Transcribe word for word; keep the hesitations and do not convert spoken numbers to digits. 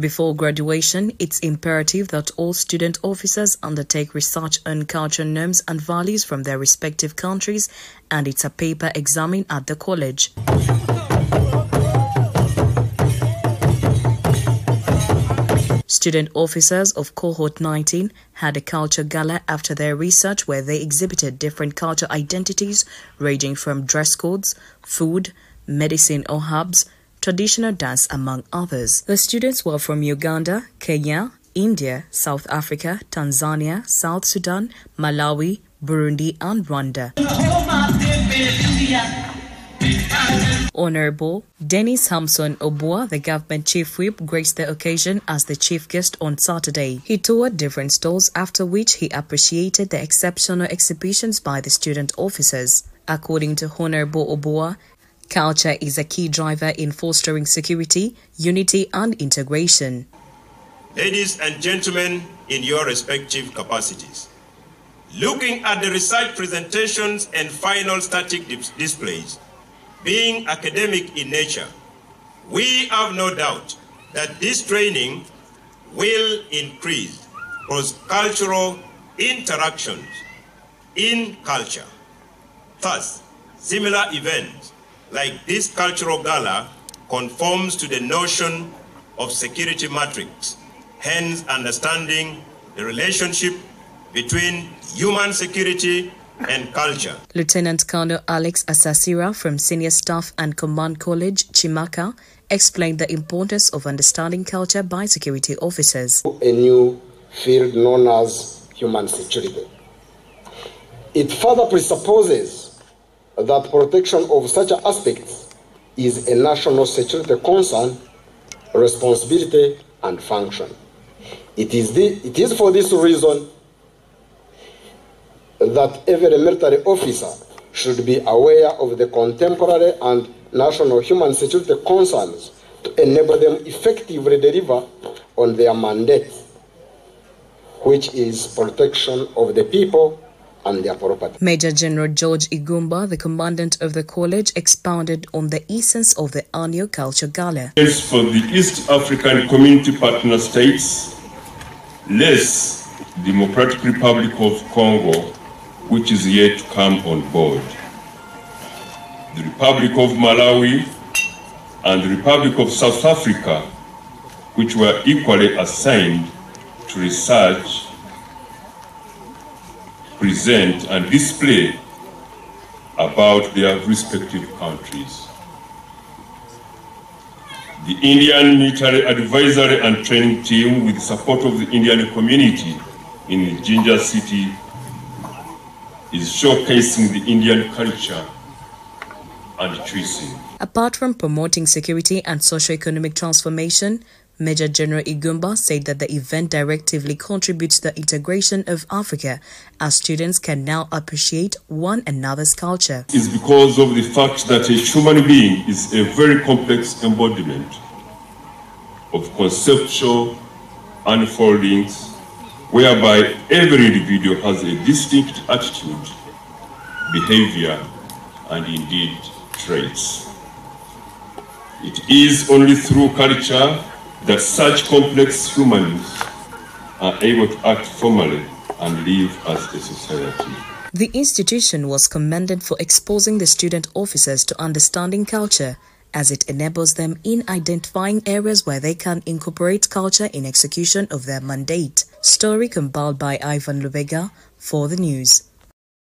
Before graduation, it's imperative that all student officers undertake research on cultural norms and values from their respective countries, and it's a paper examined at the college. Student officers of Cohort nineteen had a culture gala after their research where they exhibited different culture identities ranging from dress codes, food, medicine or herbs, traditional dance, among others. The students were from Uganda, Kenya, India, South Africa, Tanzania, South Sudan, Malawi, Burundi and Rwanda. Honorable Dennis Hamson Obua, the government chief whip, graced the occasion as the chief guest on Saturday. He toured different stalls, after which he appreciated the exceptional exhibitions by the student officers. According to Honorable Obua, culture is a key driver in fostering security, unity and integration. Ladies and gentlemen, in your respective capacities, looking at the research presentations and final static displays, being academic in nature, we have no doubt that this training will increase cross-cultural interactions in culture. Thus, similar events like this cultural gala conforms to the notion of security matrix, hence understanding the relationship between human security and culture. Lieutenant Colonel Alex Asasira from Senior Staff and Command College, Chimaka, explained the importance of understanding culture by security officers. A new field known as human security. It further presupposes that protection of such aspects is a national security concern, responsibility, and function. It is, the, it is for this reason that every military officer should be aware of the contemporary and national human security concerns to enable them effectively deliver on their mandate, which is protection of the people and their property. Major General George Igumba, the commandant of the college, expounded on the essence of the annual Culture Gala. For the East African Community Partner States, less Democratic Republic of Congo, which is yet to come on board, the Republic of Malawi and the Republic of South Africa, which were equally assigned to research, present and display about their respective countries. The Indian Military Advisory and Training Team, with the support of the Indian community in Jinja City, is showcasing the Indian culture and tourism. Apart from promoting security and socio-economic transformation, Major General Igumba said that the event directively contributes to the integration of Africa, as students can now appreciate one another's culture. It's because of the fact that a human being is a very complex embodiment of conceptual unfoldings, whereby every individual has a distinct attitude, behavior, and indeed traits. It is only through culture that such complex humans are able to act formally and live as a society. The institution was commended for exposing the student officers to understanding culture, as it enables them in identifying areas where they can incorporate culture in execution of their mandate. Story compiled by Ivan Lubega for the news.